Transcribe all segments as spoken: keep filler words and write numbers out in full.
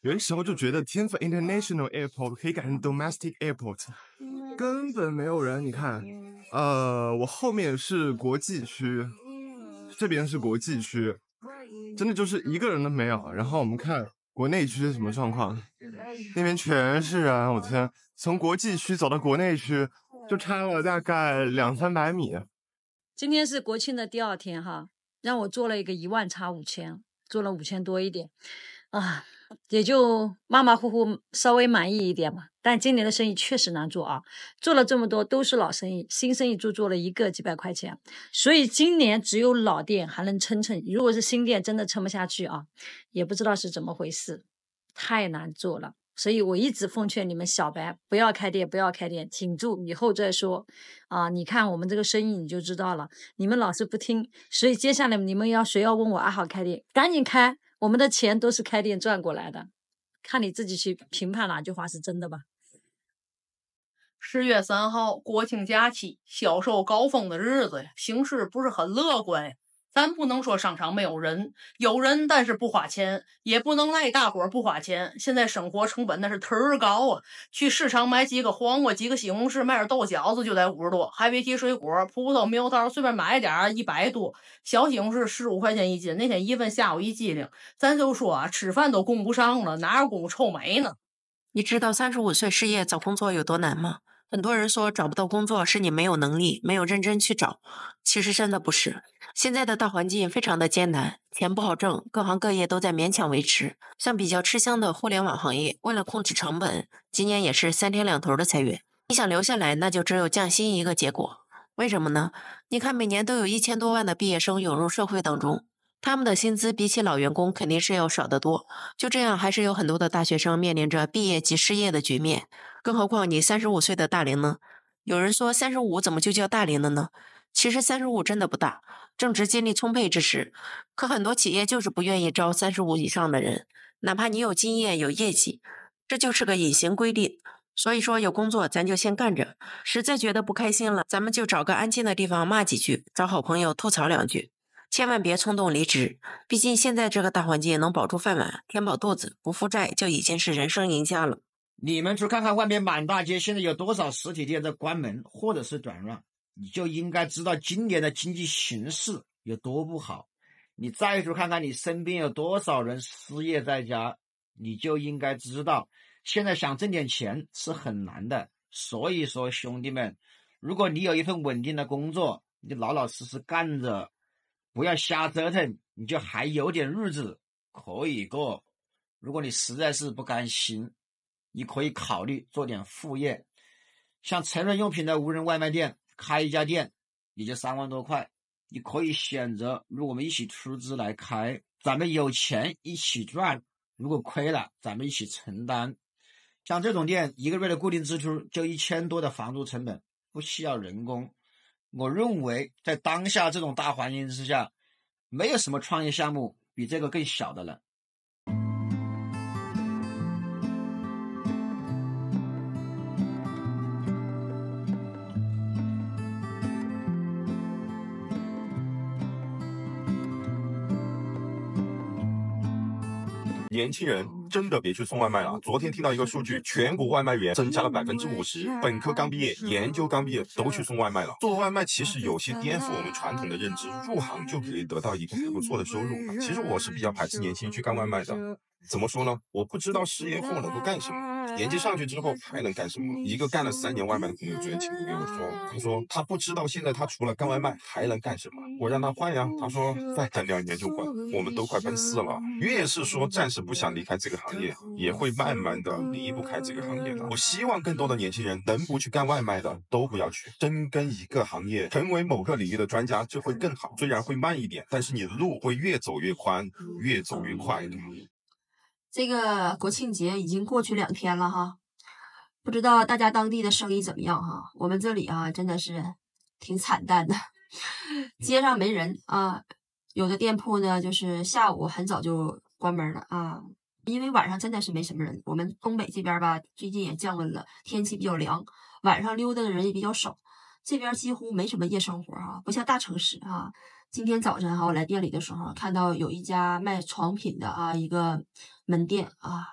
有的时候就觉得天府 International Airport 可以改成 Domestic Airport， 根本没有人。你看，呃，我后面是国际区，这边是国际区，真的就是一个人都没有。然后我们看国内区是什么状况，那边全是人，我天！从国际区走到国内区就差了大概两三百米。 今天是国庆的第二天哈，让我做了一个一万差五千，做了五千多一点啊，也就马马虎虎，稍微满意一点嘛。但今年的生意确实难做啊，做了这么多都是老生意，新生意就做了一个几百块钱，所以今年只有老店还能撑撑，如果是新店真的撑不下去啊，也不知道是怎么回事，太难做了。所以我一直奉劝你们小白不要开店，不要开店，挺住，以后再说啊！你看我们这个生意你就知道了，你们老是不听，所以接下来你们要谁要问我阿好开店，赶紧开，我们的钱都是开店赚过来的，看你自己去评判哪句话是真的吧。 十月三号国庆假期，销售高峰的日子呀，形势不是很乐观呀。咱不能说商场没有人，有人但是不花钱，也不能赖大伙不花钱。现在生活成本那是忒儿高啊！去市场买几个黄瓜、几个西红柿，买点豆角子就得五十多，还别提水果，葡萄、猕猴桃随便买点一百多，小西红柿十五块钱一斤。那天一问，下午一机灵，咱就说啊，吃饭都供不上了，哪有功夫臭美呢？ 你知道三十五岁失业找工作有多难吗？很多人说找不到工作是你没有能力，没有认真去找，其实真的不是。现在的大环境非常的艰难，钱不好挣，各行各业都在勉强维持。像比较吃香的互联网行业，为了控制成本，今年也是三天两头的裁员。你想留下来，那就只有降薪一个结果。为什么呢？你看每年都有一千多万的毕业生涌入社会当中，他们的薪资比起老员工肯定是要少得多，就这样还是有很多的大学生面临着毕业即失业的局面。更何况你三十五岁的大龄呢？有人说三十五怎么就叫大龄了呢？其实三十五真的不大，正值精力充沛之时，可很多企业就是不愿意招三十五以上的人，哪怕你有经验有业绩，这就是个隐形规定。所以说有工作咱就先干着，实在觉得不开心了，咱们就找个安静的地方骂几句，找好朋友吐槽两句，千万别冲动离职，毕竟现在这个大环境能保住饭碗，填饱肚子，不负债就已经是人生赢家了。 你们去看看外面满大街现在有多少实体店在关门或者是转让，你就应该知道今年的经济形势有多不好。你再去看看你身边有多少人失业在家，你就应该知道现在想挣点钱是很难的。所以说兄弟们，如果你有一份稳定的工作，你老老实实干着，不要瞎折腾，你就还有点日子可以过。如果你实在是不甘心，你可以考虑做点副业，像成人用品的无人外卖店，开一家店也就三万多块，你可以选择与我们一起出资来开，咱们有钱一起赚，如果亏了咱们一起承担。像这种店一个月的固定支出就一千多的房租成本，不需要人工。我认为在当下这种大环境之下，没有什么创业项目比这个更小的了。 年轻人真的别去送外卖了。昨天听到一个数据，全国外卖员增加了百分之五十，本科刚毕业、研究刚毕业都去送外卖了。做外卖其实有些颠覆我们传统的认知，入行就可以得到一个还不错的收入。其实我是比较排斥年轻人去干外卖的。怎么说呢？我不知道失业后能够干什么，年纪上去之后还能干什么？一个干了三年外卖的朋友昨天亲口跟我说，他说他不知道现在他除了干外卖还能干什么。我让他换呀，他说再等两年就换。我们都快奔四了，越是说暂时不想离开这个行业，也会慢慢的离不开这个行业的。我希望更多的年轻人能不去干外卖的都不要去，深耕一个行业，成为某个领域的专家，这会更好。虽然会慢一点，但是你的路会越走越宽，越走越快的。 这个国庆节已经过去两天了哈，不知道大家当地的生意怎么样哈？我们这里啊真的是挺惨淡的，街上没人啊，有的店铺呢就是下午很早就关门了啊，因为晚上真的是没什么人。我们东北这边吧，最近也降温了，天气比较凉，晚上溜达的人也比较少，这边几乎没什么夜生活啊，不像大城市啊。今天早晨哈，我来店里的时候看到有一家卖床品的啊一个门店啊，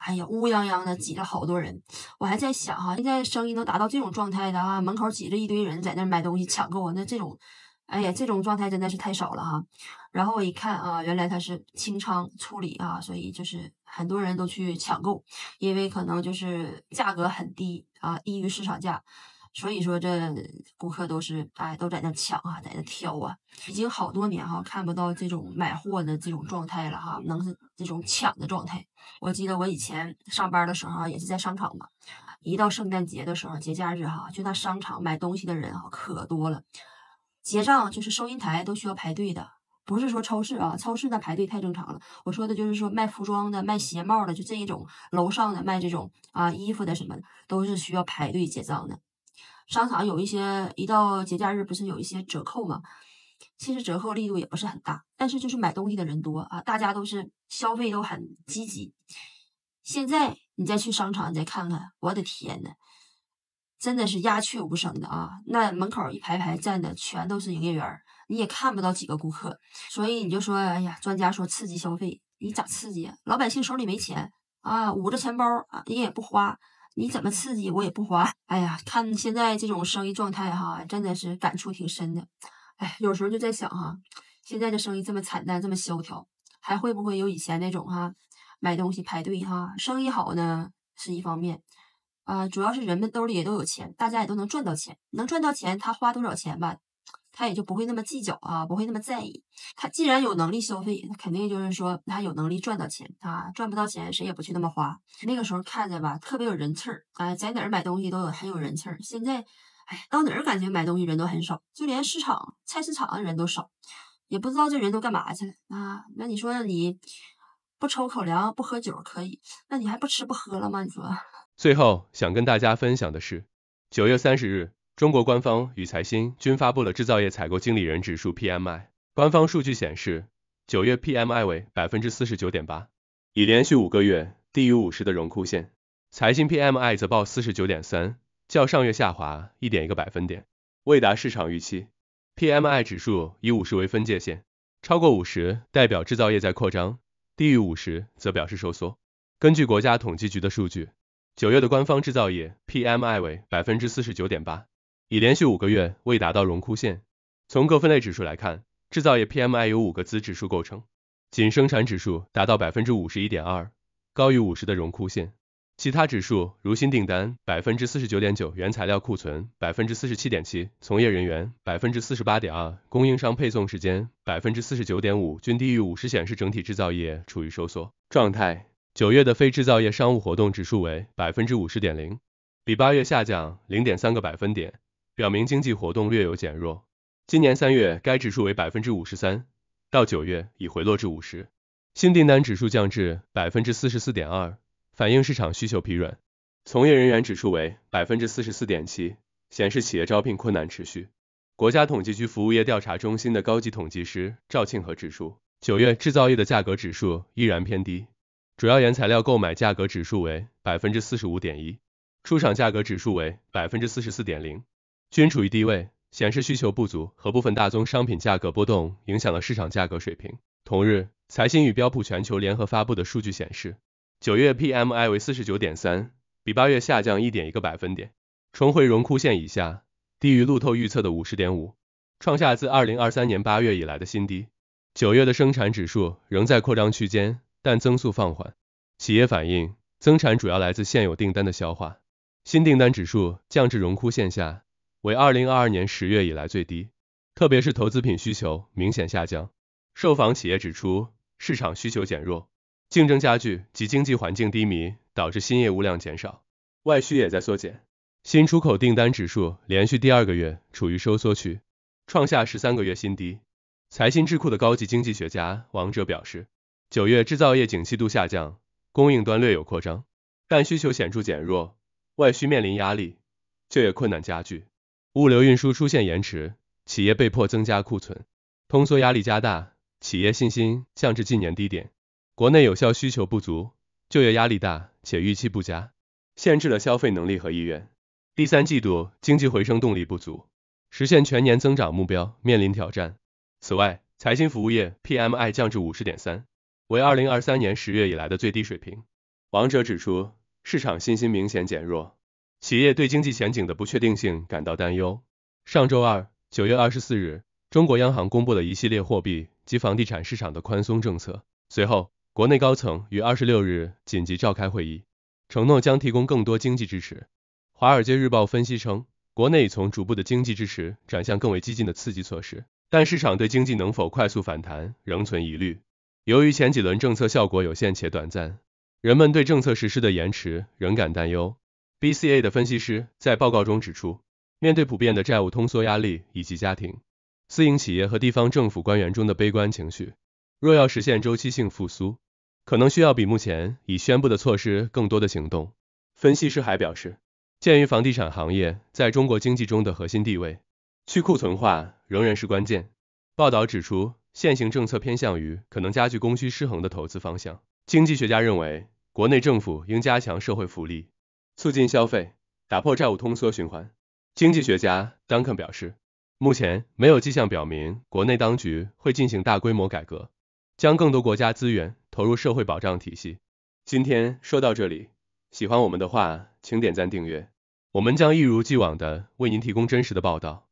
哎呀，乌泱泱的挤了好多人。我还在想哈，现在生意能达到这种状态的啊，门口挤着一堆人在那买东西抢购啊，那这种，哎呀，这种状态真的是太少了哈。然后我一看啊，原来他是清仓处理啊，所以就是很多人都去抢购，因为可能就是价格很低啊，低于市场价。所以说，这顾客都是哎，都在那抢啊，在那挑啊，已经好多年哈看不到这种买货的这种状态了哈，能是这种抢的状态。我记得我以前上班的时候也是在商场嘛，一到圣诞节的时候，节假日哈，去那商场买东西的人哈可多了，结账就是收银台都需要排队的。不是说超市啊，超市那排队太正常了。我说的就是说卖服装的、卖鞋帽的，就这一种楼上的卖这种啊衣服的什么的，都是需要排队结账的。商场有一些一到节假日不是有一些折扣吗？其实折扣力度也不是很大，但是就是买东西的人多啊，大家都是消费都很积极。现在你再去商场，你再看看，我的天呐，真的是鸦雀无声的啊！那门口一排排站的全都是营业员，你也看不到几个顾客。所以你就说，哎呀，专家说刺激消费，你咋刺激啊？老百姓手里没钱啊，捂着钱包啊，人也不花。你怎么刺激我也不花，哎呀，看现在这种生意状态哈，真的是感触挺深的。哎，有时候就在想哈，现在的生意这么惨淡，这么萧条，还会不会有以前那种哈买东西排队哈？生意好呢是一方面，啊、呃，主要是人们兜里也都有钱，大家也都能赚到钱，能赚到钱，他花多少钱吧，他也就不会那么计较啊，不会那么在意。他既然有能力消费，他肯定就是说他有能力赚到钱啊，赚不到钱谁也不去那么花。那个时候看着吧，特别有人气儿啊，在哪儿买东西都有很有人气儿。现在，哎，到哪儿感觉买东西人都很少，就连市场菜市场的人都少，也不知道这人都干嘛去了啊。那你说你不抽口粮不喝酒可以，那你还不吃不喝了吗？你说。 最后想跟大家分享的是，九月三十日。中国官方与财新均发布了制造业采购经理人指数 P M I， 官方数据显示，九月 P M I 为 百分之四十九点八， 已连续五个月低于五十的荣枯线。财新 P M I 则报 四十九点三， 较上月下滑 一点一个百分点，未达市场预期。P M I 指数以五十为分界线，超过五十代表制造业在扩张，低于五十则表示收缩。根据国家统计局的数据，九月的官方制造业 P M I 为 百分之四十九点八。已连续五个月未达到荣枯线。从各分类指数来看，制造业 P M I 由五个子指数构成，仅生产指数达到 百分之五十一点二， 高于五十的荣枯线。其他指数如新订单 百分之四十九点九， 原材料库存 百分之四十七点七， 从业人员 百分之四十八点二， 供应商配送时间 百分之四十九点五 均低于五十，显示整体制造业处于收缩状态。九月的非制造业商务活动指数为 百分之五十点零， 比八月下降 零点三个百分点，表明经济活动略有减弱。今年三月该指数为 百分之五十三， 到九月已回落至五十。新订单指数降至 百分之四十四点二， 反映市场需求疲软。从业人员指数为 百分之四十四点七， 显示企业招聘困难持续。国家统计局服务业调查中心的高级统计师赵庆和指出，九月制造业的价格指数依然偏低，主要原材料购买价格指数为 百分之四十五点一， 出厂价格指数为 百分之四十四点零，均处于低位，显示需求不足和部分大宗商品价格波动影响了市场价格水平。同日，财新与标普全球联合发布的数据显示，九月 P M I 为 四十九点三， 比八月下降 一点一个百分点，重回荣枯线以下，低于路透预测的 五十点五， 创下自二零二三年八月以来的新低。九月的生产指数仍在扩张区间，但增速放缓。企业反映，增产主要来自现有订单的消化。新订单指数降至荣枯线下，为二零二二年十月以来最低，特别是投资品需求明显下降。受访企业指出，市场需求减弱，竞争加剧及经济环境低迷导致新业务量减少，外需也在缩减。新出口订单指数连续第二个月处于收缩区，创下十三个月新低。财新智库的高级经济学家王哲表示，九月制造业景气度下降，供应端略有扩张，但需求显著减弱，外需面临压力，就业困难加剧。物流运输出现延迟，企业被迫增加库存，通缩压力加大，企业信心降至近年低点。国内有效需求不足，就业压力大且预期不佳，限制了消费能力和意愿。第三季度经济回升动力不足，实现全年增长目标面临挑战。此外，财新服务业 P M I 降至 五十点三， 为二零二三年十月以来的最低水平。 王哲指出，市场信心明显减弱，企业对经济前景的不确定性感到担忧。上周二，九月二十四日，中国央行公布了一系列货币及房地产市场的宽松政策。随后，国内高层于二十六日紧急召开会议，承诺将提供更多经济支持。华尔街日报分析称，国内已从逐步的经济支持转向更为激进的刺激措施，但市场对经济能否快速反弹仍存疑虑。由于前几轮政策效果有限且短暂，人们对政策实施的延迟仍感担忧。B C A 的分析师在报告中指出，面对普遍的债务通缩压力以及家庭、私营企业和地方政府官员中的悲观情绪，若要实现周期性复苏，可能需要比目前已宣布的措施更多的行动。分析师还表示，鉴于房地产行业在中国经济中的核心地位，去库存化仍然是关键。报道指出，现行政策偏向于可能加剧供需失衡的投资方向。经济学家认为，国内政府应加强社会福利，促进消费，打破债务通缩循环。经济学家 Duncan 表示，目前没有迹象表明国内当局会进行大规模改革，将更多国家资源投入社会保障体系。今天说到这里，喜欢我们的话，请点赞订阅，我们将一如既往的为您提供真实的报道。